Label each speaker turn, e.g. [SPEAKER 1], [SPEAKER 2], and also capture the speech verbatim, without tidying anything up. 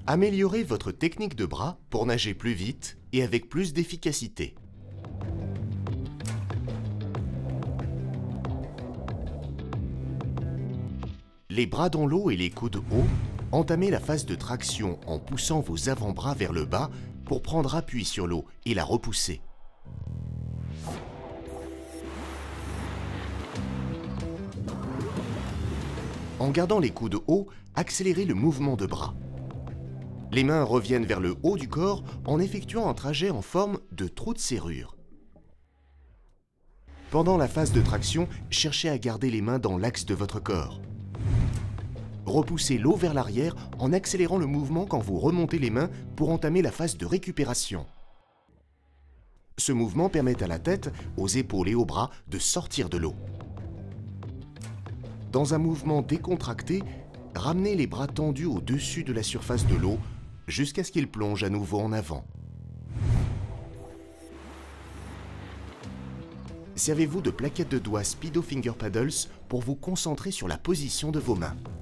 [SPEAKER 1] Améliorez votre technique de bras pour nager plus vite et avec plus d'efficacité. Les bras dans l'eau et les coudes hauts, entamez la phase de traction en poussant vos avant-bras vers le bas pour prendre appui sur l'eau et la repousser. En gardant les coudes hauts, accélérez le mouvement de bras. Les mains reviennent vers le haut du corps en effectuant un trajet en forme de trou de serrure. Pendant la phase de traction, cherchez à garder les mains dans l'axe de votre corps. Repoussez l'eau vers l'arrière en accélérant le mouvement quand vous remontez les mains pour entamer la phase de récupération. Ce mouvement permet à la tête, aux épaules et aux bras de sortir de l'eau. Dans un mouvement décontracté, ramenez les bras tendus au-dessus de la surface de l'eau jusqu'à ce qu'ils plongent à nouveau en avant. Servez-vous de plaquettes de doigts Speedo Finger Paddles pour vous concentrer sur la position de vos mains.